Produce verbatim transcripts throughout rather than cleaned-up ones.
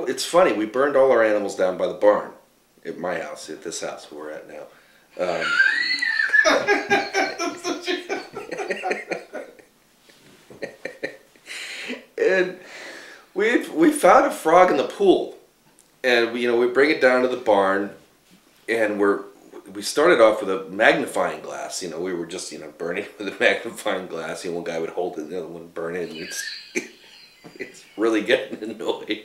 it's funny. We burned all our animals down by the barn at my house, at this house where we're at now. Um, and we we found a frog in the pool, and we, you know, we bring it down to the barn, and we're we started off with a magnifying glass. You know, we were just, you know, burning it with a magnifying glass. You know, one guy would hold it, the other one would burn it, and it's it's really getting annoyed.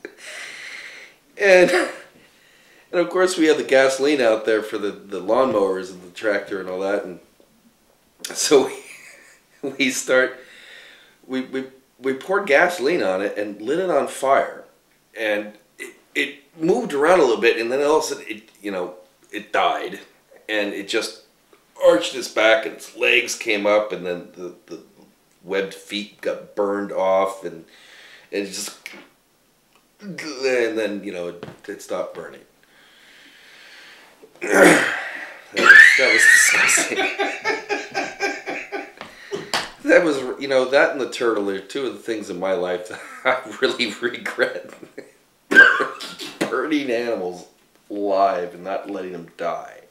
And and of course we had the gasoline out there for the the lawnmowers and the tractor and all that, and so we we start we we we poured gasoline on it and lit it on fire, and it, it moved around a little bit, and then all of a sudden it, you know, it died, and it just arched its back, and its legs came up, and then the, the webbed feet got burned off, and, and it just, and then, you know, it, it stopped burning. that, was, that was disgusting. That was, you know, that and the turtle are two of the things in my life that I really regret. Burning animals alive and not letting them die.